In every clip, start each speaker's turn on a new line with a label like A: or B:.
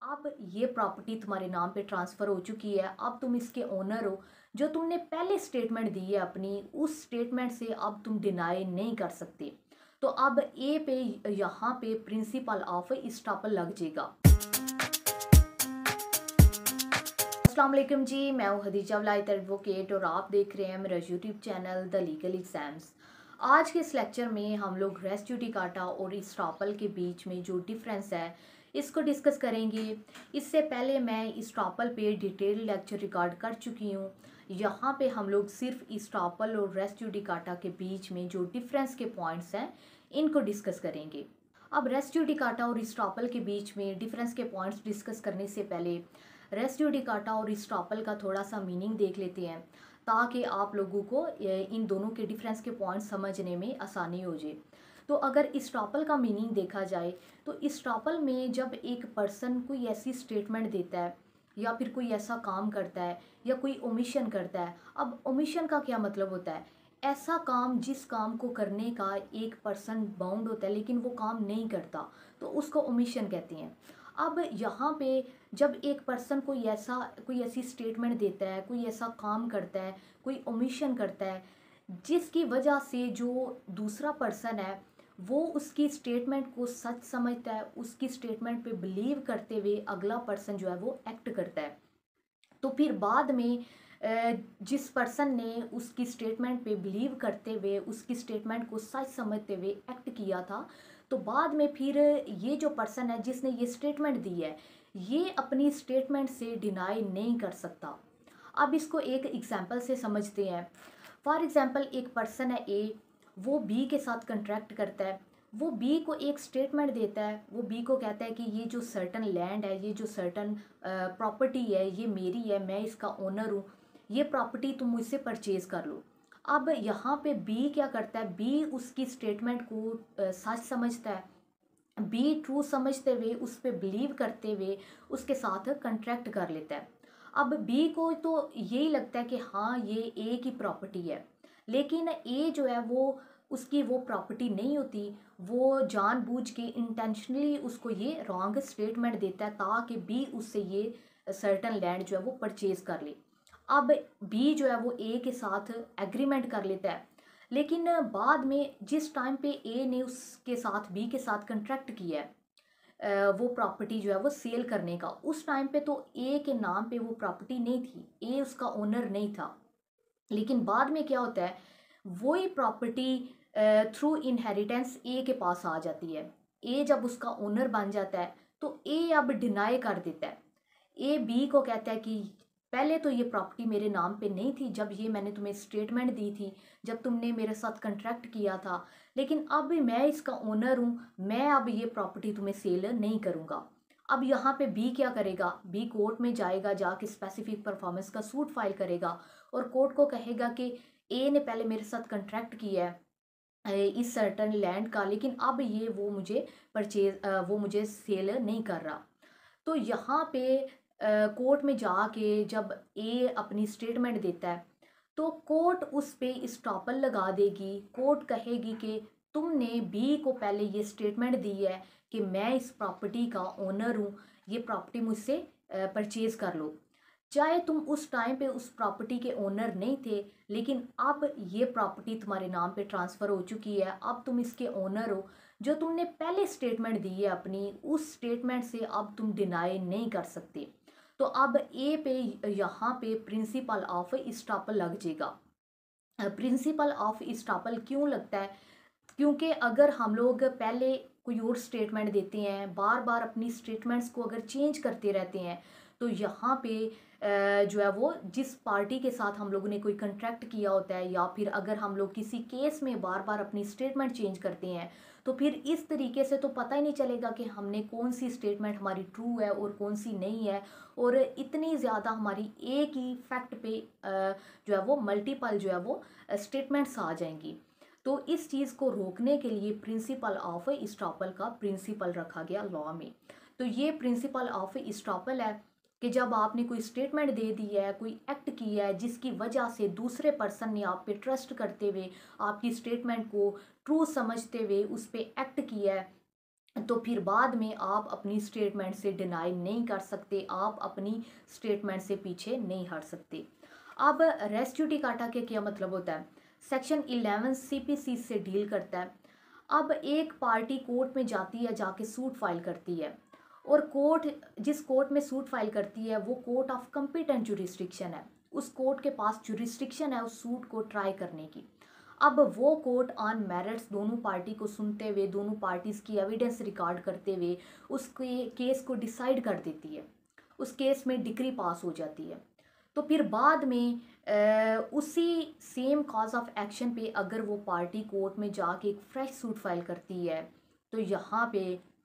A: अब ये प्रॉपर्टी तुम्हारे नाम पे ट्रांसफ़र हो चुकी है, अब तुम इसके ओनर हो। जो तुमने पहले स्टेटमेंट दी है अपनी, उस स्टेटमेंट से अब तुम डिनाई नहीं कर सकते। तो अब ए पे यहाँ पे प्रिंसिपल ऑफ इस्टॉपल लग जाएगा। अस्सलाम वालेकुम जी, मैं हूँ खदीजा वलायत एडवोकेट और आप देख रहे हैं मेरा YouTube channel the legal exams. आज के इस लेक्चर में हम लोग रेस जुडिकाटा और इस्टॉपल के बीच में जो डिफरेंस है इसको डिस्कस करेंगे। इससे पहले मैं इस्टॉपल पे डिटेल लेक्चर रिकॉर्ड कर चुकी हूँ। यहाँ पे हम लोग सिर्फ इस्टॉपल और रेस जुडिकाटा के बीच में जो डिफरेंस के पॉइंट्स हैं इनको डिस्कस करेंगे। अब रेस जुडिकाटा और इस्टॉपल के बीच में डिफरेंस के पॉइंट्स डिस्कस करने से पहले रेस जुडिकाटा और इस्टॉपल का थोड़ा सा मीनिंग देख लेते हैं, ताकि आप लोगों को इन दोनों के डिफरेंस के पॉइंट समझने में आसानी हो जाए। तो अगर इस्टॉपल का मीनिंग देखा जाए तो इस्टॉपल में जब एक पर्सन कोई ऐसी स्टेटमेंट देता है या फिर कोई ऐसा काम करता है या कोई ओमिशन करता है। अब ओमिशन का क्या मतलब होता है? ऐसा काम जिस काम को करने का एक पर्सन बाउंड होता है लेकिन वो काम नहीं करता, तो उसको ओमिशन कहते हैं। अब यहाँ पे जब एक पर्सन कोई ऐसी स्टेटमेंट देता है, कोई ऐसा काम करता है, कोई ओमिशन करता है जिसकी वजह से जो दूसरा पर्सन है वो उसकी स्टेटमेंट को सच समझता है, उसकी स्टेटमेंट पे बिलीव करते हुए अगला पर्सन जो है वो एक्ट करता है। तो फिर बाद में जिस पर्सन ने उसकी स्टेटमेंट पे बिलीव करते हुए उसकी स्टेटमेंट को सच समझते हुए एक्ट किया था, तो बाद में फिर ये जो पर्सन है जिसने ये स्टेटमेंट दी है, ये अपनी स्टेटमेंट से डिनाई नहीं कर सकता। अब इसको एक एग्जांपल से समझते हैं। फॉर एग्जांपल एक पर्सन है ए, वो बी के साथ कंट्रैक्ट करता है। वो बी को एक स्टेटमेंट देता है, वो बी को कहता है कि ये जो सर्टन लैंड है, ये जो सर्टन प्रॉपर्टी है, ये मेरी है, मैं इसका ओनर हूँ, ये प्रॉपर्टी तुम मुझसे परचेज कर लो। अब यहाँ पे बी क्या करता है? बी उसकी स्टेटमेंट को सच समझता है। बी ट्रू समझते हुए उस पर बिलीव करते हुए उसके साथ कंट्रैक्ट कर लेता है। अब बी को तो यही लगता है कि हाँ ये ए की प्रॉपर्टी है, लेकिन ए जो है वो उसकी वो प्रॉपर्टी नहीं होती। वो जानबूझ के इंटेंशनली उसको ये रॉन्ग स्टेटमेंट देता है ताकि बी उससे ये सर्टन लैंड जो है वो परचेज कर ले। अब बी जो है वो ए के साथ एग्रीमेंट कर लेता है, लेकिन बाद में जिस टाइम पे ए ने उसके साथ बी के साथ कंट्रैक्ट किया है वो प्रॉपर्टी जो है वो सेल करने का, उस टाइम पे तो ए के नाम पे वो प्रॉपर्टी नहीं थी, ए उसका ओनर नहीं था। लेकिन बाद में क्या होता है, वही प्रॉपर्टी थ्रू इनहेरिटेंस ए के पास आ जाती है। ए जब उसका ओनर बन जाता है तो ए अब डिनाई कर देता है। ए बी को कहता है कि पहले तो ये प्रॉपर्टी मेरे नाम पे नहीं थी जब ये मैंने तुम्हें स्टेटमेंट दी थी, जब तुमने मेरे साथ कंट्रैक्ट किया था, लेकिन अब मैं इसका ओनर हूँ, मैं अब ये प्रॉपर्टी तुम्हें सेल नहीं करूँगा। अब यहाँ पे बी क्या करेगा? बी कोर्ट में जाएगा, जाके स्पेसिफिक परफॉर्मेंस का सूट फाइल करेगा और कोर्ट को कहेगा कि ए ने पहले मेरे साथ कंट्रैक्ट किया है इस सर्टन लैंड का, लेकिन अब ये वो मुझे सेल नहीं कर रहा। तो यहाँ पे कोर्ट में जाके जब ए अपनी स्टेटमेंट देता है तो कोर्ट उस पे स्टॉपल लगा देगी। कोर्ट कहेगी कि तुमने बी को पहले ये स्टेटमेंट दी है कि मैं इस प्रॉपर्टी का ओनर हूँ, ये प्रॉपर्टी मुझसे परचेज कर लो। चाहे तुम उस टाइम पे उस प्रॉपर्टी के ओनर नहीं थे, लेकिन अब ये प्रॉपर्टी तुम्हारे नाम पे ट्रांसफ़र हो चुकी है, अब तुम इसके ओनर हो। जो तुमने पहले स्टेटमेंट दी है अपनी, उस स्टेटमेंट से अब तुम डिनाई नहीं कर सकते। तो अब ए पे यहाँ पे प्रिंसिपल ऑफ इस्टॉपल लग जाएगा। प्रिंसिपल ऑफ इस्टॉपल क्यों लगता है? क्योंकि अगर हम लोग पहले कोई और स्टेटमेंट देते हैं, बार बार अपनी स्टेटमेंट्स को अगर चेंज करते रहते हैं, तो यहाँ पे जो है वो जिस पार्टी के साथ हम लोगों ने कोई कंट्रैक्ट किया होता है, या फिर अगर हम लोग किसी केस में बार बार अपनी स्टेटमेंट चेंज करते हैं, तो फिर इस तरीके से तो पता ही नहीं चलेगा कि हमने कौन सी स्टेटमेंट हमारी ट्रू है और कौन सी नहीं है। और इतनी ज़्यादा हमारी एक ही फैक्ट पे जो है वो मल्टीपल जो है वो स्टेटमेंट्स आ जाएंगी। तो इस चीज़ को रोकने के लिए प्रिंसिपल ऑफ इस्टॉपल का प्रिंसिपल रखा गया लॉ में। तो ये प्रिंसिपल ऑफ इस्टॉपल है कि जब आपने कोई स्टेटमेंट दे दी है, कोई एक्ट किया है जिसकी वजह से दूसरे पर्सन ने आप पे ट्रस्ट करते हुए आपकी स्टेटमेंट को ट्रू समझते हुए उस पर एक्ट किया है, तो फिर बाद में आप अपनी स्टेटमेंट से डिनाई नहीं कर सकते, आप अपनी स्टेटमेंट से पीछे नहीं हट सकते। अब रेस जुडिकाटा के क्या मतलब होता है? सेक्शन 11 सीपीसी से डील करता है। अब एक पार्टी कोर्ट में जाती है, जाके सूट फाइल करती है, और कोर्ट, जिस कोर्ट में सूट फाइल करती है वो कोर्ट ऑफ कम्पिटेंट जुरिस्डिक्शन है। उस कोर्ट के पास जुरिस्डिक्शन है उस सूट को ट्राई करने की। अब वो कोर्ट ऑन मेरिट्स दोनों पार्टी को सुनते हुए, दोनों पार्टीज़ की एविडेंस रिकॉर्ड करते हुए उसके केस को डिसाइड कर देती है। उस केस में डिक्री पास हो जाती है। तो फिर बाद में उसी सेम कॉज ऑफ एक्शन पे अगर वो पार्टी कोर्ट में जाके एक फ्रेश सूट फाइल करती है, तो यहाँ पे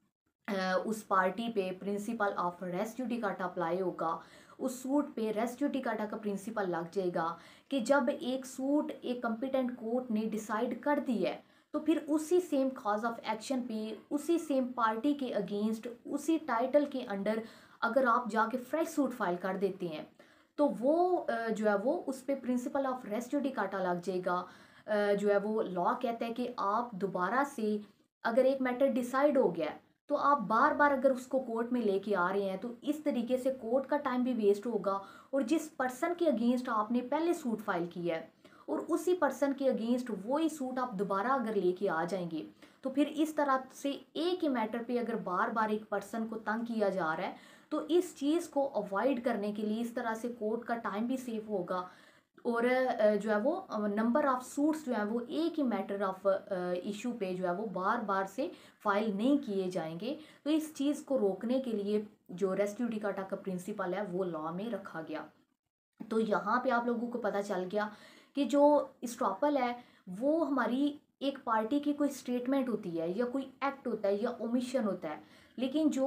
A: उस पार्टी पे principle of res judicata apply होगा। उस सूट पे रेस जुडिकाटा का प्रिंसिपल लग जाएगा कि जब एक सूट एक कम्पिटेंट कोर्ट ने डिसाइड कर दी है, तो फिर उसी सेम कॉज ऑफ एक्शन पे उसी सेम पार्टी के अगेंस्ट उसी टाइटल के अंडर अगर आप जाके फ्रेश सूट फाइल कर देते हैं, तो वो जो है वो उस पर प्रिंसिपल ऑफ रेस जुडिकाटा लग जाएगा। जो है वो लॉ कहता है कि आप दोबारा से अगर एक मैटर डिसाइड हो गया है, तो आप बार बार अगर उसको कोर्ट में लेके आ रहे हैं, तो इस तरीके से कोर्ट का टाइम भी वेस्ट होगा, और जिस पर्सन के अगेंस्ट आपने पहले सूट फाइल किया है और उसी पर्सन के अगेंस्ट वही सूट आप दोबारा अगर लेके आ जाएंगे, तो फिर इस तरह से एक ही मैटर पे अगर बार बार एक पर्सन को तंग किया जा रहा है, तो इस चीज़ को अवॉइड करने के लिए इस तरह से कोर्ट का टाइम भी सेव होगा, और जो है वो नंबर ऑफ सूट्स जो है वो एक ही मैटर ऑफ इशू पे जो है वो बार बार से फाइल नहीं किए जाएंगे। तो इस चीज़ को रोकने के लिए जो रेस जुडिकाटा का प्रिंसिपल है वो लॉ में रखा गया। तो यहाँ पे आप लोगों को पता चल गया कि जो इस्टॉपल है वो हमारी एक पार्टी की कोई स्टेटमेंट होती है या कोई एक्ट होता है या ओमिशन होता है, लेकिन जो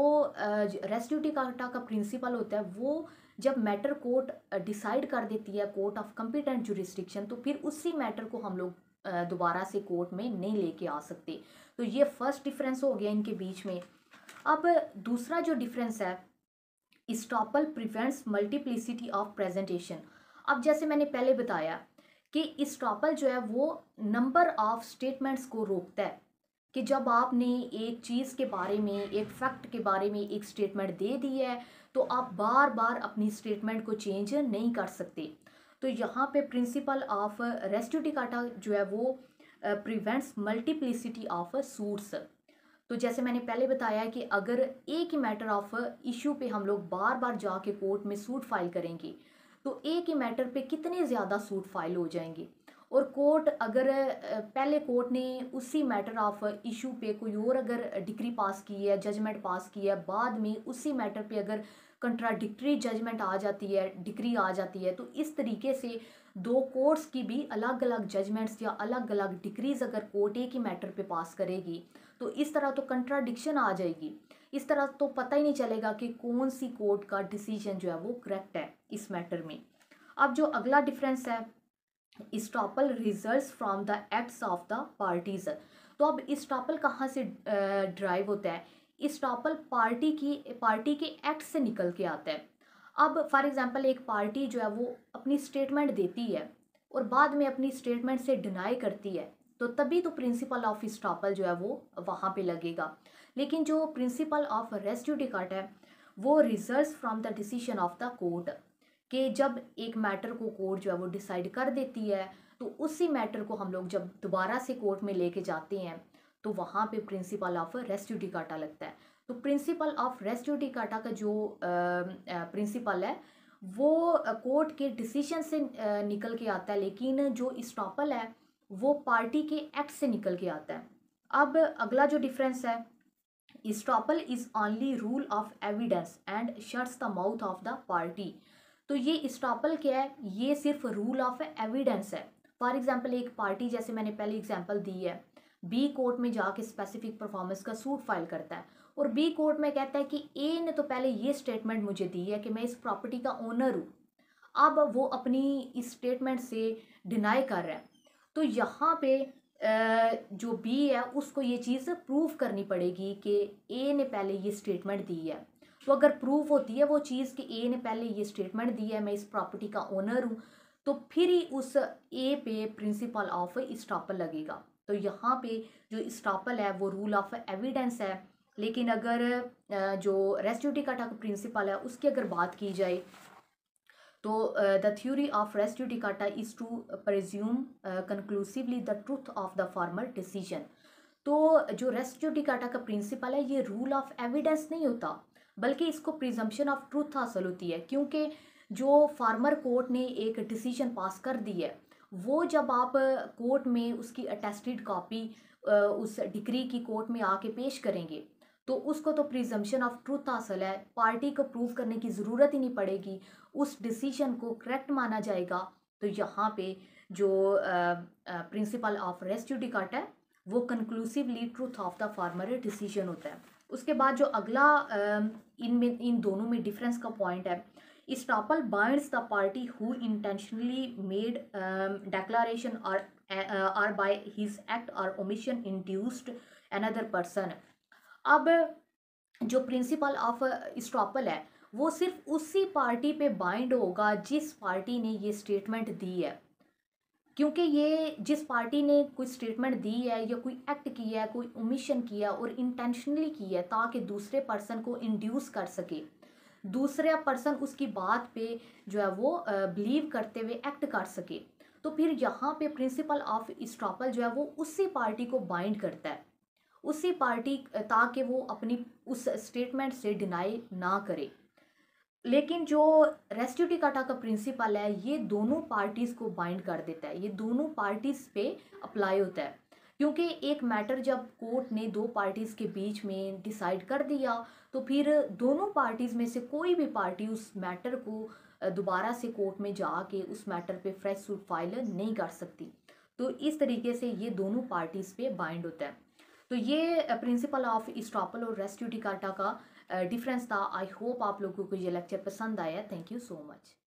A: रेस जुडिकाटा का प्रिंसिपल होता है वो जब मैटर कोर्ट डिसाइड कर देती है, कोर्ट ऑफ कम्पिटेंट जुरिस्डिक्शन, तो फिर उसी मैटर को हम लोग दोबारा से कोर्ट में नहीं लेके आ सकते। तो ये फर्स्ट डिफरेंस हो गया इनके बीच में। अब दूसरा जो डिफरेंस है, estoppel prevents multiplicity of presentation. अब जैसे मैंने पहले बताया कि इस्टॉपल जो है वो नंबर ऑफ स्टेटमेंट्स को रोकता है, कि जब आपने एक चीज़ के बारे में, एक फैक्ट के बारे में एक स्टेटमेंट दे दी है, तो आप बार बार अपनी स्टेटमेंट को चेंज नहीं कर सकते। तो यहाँ पे प्रिंसिपल ऑफ रेस जुडिकाटा जो है वो प्रिवेंट्स मल्टीप्लिसिटी ऑफ सूट्स। तो जैसे मैंने पहले बताया कि अगर एक ही मैटर ऑफ इशू पे हम लोग बार बार जाके कोर्ट में सूट फाइल करेंगे, तो एक ही मैटर पे कितने ज़्यादा सूट फाइल हो जाएंगे, और कोर्ट अगर पहले कोर्ट ने उसी मैटर ऑफ इशू पे कोई और अगर डिक्री पास की है, जजमेंट पास की है, बाद में उसी मैटर पे अगर कंट्राडिक्टरी जजमेंट आ जाती है, डिक्री आ जाती है, तो इस तरीके से दो कोर्ट्स की भी अलग अलग जजमेंट्स या अलग अलग डिक्रीज अगर कोर्ट एक ही मैटर पे पास करेगी, तो इस तरह तो कंट्राडिक्शन आ जाएगी। इस तरह तो पता ही नहीं चलेगा कि कौन सी कोर्ट का डिसीजन जो है वो करेक्ट है इस मैटर में। अब जो अगला डिफरेंस है, estoppel results from the acts of the parties. तो अब इस्टॉपल कहाँ से ड्राइव होता है? इस्टॉपल पार्टी के एक्ट से निकल के आता है। अब फॉर एग्जांपल एक पार्टी जो है वो अपनी स्टेटमेंट देती है और बाद में अपनी स्टेटमेंट से डिनाई करती है, तो तभी तो प्रिंसिपल ऑफ इस्टॉपल जो है वो वहाँ पे लगेगा। लेकिन जो प्रिंसिपल ऑफ रेस जुडिकाटा है वो results from the decision of the court, कि जब एक मैटर को कोर्ट जो है वो डिसाइड कर देती है, तो उसी मैटर को हम लोग जब दोबारा से कोर्ट में लेके जाते हैं, तो वहाँ पे प्रिंसिपल ऑफ रेस जुडिकाटा लगता है। तो प्रिंसिपल ऑफ रेस जुडिकाटा का जो प्रिंसिपल है वो कोर्ट के डिसीजन से निकल के आता है, लेकिन जो इस्टॉपल है वो पार्टी के एक्ट से निकल के आता है। अब अगला जो डिफरेंस है, estoppel is only rule of evidence and shuts the mouth of the party. तो ये इस्टॉपल क्या है? ये सिर्फ रूल ऑफ एविडेंस है। फॉर एग्जांपल एक पार्टी, जैसे मैंने पहले एग्जांपल दी है, बी कोर्ट में जाके स्पेसिफिक परफॉर्मेंस का सूट फाइल करता है और बी कोर्ट में कहता है कि ए ने तो पहले ये स्टेटमेंट मुझे दी है कि मैं इस प्रॉपर्टी का ओनर हूँ, अब वो अपनी इस स्टेटमेंट से डिनाई कर रहा है। तो यहाँ पे जो बी है उसको ये चीज़ प्रूव करनी पड़ेगी कि ए ने पहले ये स्टेटमेंट दी है। तो अगर प्रूव होती है वो चीज़ कि ए ने पहले ये स्टेटमेंट दी है, मैं इस प्रॉपर्टी का ओनर हूँ, तो फिर ही उस ए पे प्रिंसिपल ऑफ इस्टॉपल लगेगा। तो यहाँ पे जो इस्टॉपल है वो रूल ऑफ एविडेंस है, लेकिन अगर जो रेस जुडिकाटा का प्रिंसिपल है उसकी अगर बात की जाए तो the theory of res judicata is to presume conclusively the truth of the formal decision. तो जो रेस जुडिकाटा का प्रिंसिपल है ये रूल ऑफ एविडेंस नहीं होता, बल्कि इसको प्रिजम्पशन ऑफ ट्रूथ हासिल होती है, क्योंकि जो फार्मर कोर्ट ने एक डिसीजन पास कर दी है वो जब आप कोर्ट में उसकी अटेस्टेड कॉपी उस डिग्री की कोर्ट में आके पेश करेंगे तो उसको तो प्रिजम्पशन ऑफ ट्रूथ हासिल है, पार्टी को प्रूव करने की ज़रूरत ही नहीं पड़ेगी, उस डिसीजन को करेक्ट माना जाएगा। तो यहाँ पे जो प्रिंसिपल ऑफ रेस जुडिकाटा है वो conclusively truth of the former decision होता है। उसके बाद जो अगला इन दोनों में डिफरेंस का पॉइंट है, estoppel binds the party who intentionally made declaration or by his act or omission induced another person। अब जो प्रिंसिपल ऑफ estoppel है वो सिर्फ उसी पार्टी पे बाइंड होगा जिस पार्टी ने ये स्टेटमेंट दी है, क्योंकि ये जिस पार्टी ने कोई स्टेटमेंट दी है या कोई एक्ट किया है, कोई ओमिशन किया और इंटेंशनली किया है ताकि दूसरे पर्सन को इंड्यूस कर सके, दूसरा पर्सन उसकी बात पे जो है वो बिलीव करते हुए एक्ट कर सके, तो फिर यहाँ पे प्रिंसिपल ऑफ estoppel जो है वो उसी पार्टी को बाइंड करता है, उसी पार्टी ताकि वो अपनी उस स्टेटमेंट से डिनाई ना करे। लेकिन जो रेस जुडिकाटा का प्रिंसिपल है ये दोनों पार्टीज़ को बाइंड कर देता है, ये दोनों पार्टीज़ पे अप्लाई होता है, क्योंकि एक मैटर जब कोर्ट ने दो पार्टीज़ के बीच में डिसाइड कर दिया तो फिर दोनों पार्टीज़ में से कोई भी पार्टी उस मैटर को दोबारा से कोर्ट में जाके उस मैटर पे फ्रेश सूट फाइल नहीं कर सकती। तो इस तरीके से ये दोनों पार्टीज़ पे बाइंड होता है। तो ये प्रिंसिपल ऑफ estoppel और रेस जुडिकाटा का डिफरेंस था। आई होप आप लोगों को ये लेक्चर पसंद आया। Thank you so much.